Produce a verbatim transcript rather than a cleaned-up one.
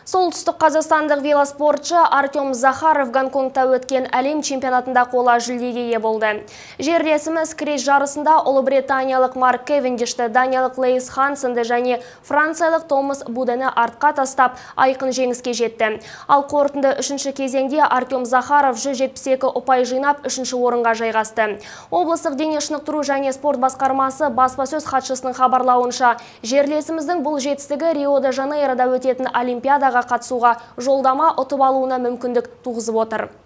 Солтүстік қазақстандық велоспортшы Артем Захаров Гонконгта өткен әлем чемпионатында қола жүлдеге ие болды. Жерлесіміз крес жарысында Ұлыбританиялық Марк Кевиндишті, даниялық Лейс Хансенді және франциялық Томас Будені артқа тастап, айқын жеңіске жетті. Ал қорытынды үшінші кезеңде Артем Захаров жүз жетпіс екі ұпай жинап, үшінші орынға жайғасты. Облыстық дене шынықтыру және спорт басқармасы баспасөз хатшысының хабарлауынша, жерлесіміздің бұл жетістігі Рио-де-Жанейрода өтетін Олимпиадаға қатысуға жолдама ұтып алуына мүмкіндік туғызып отыр.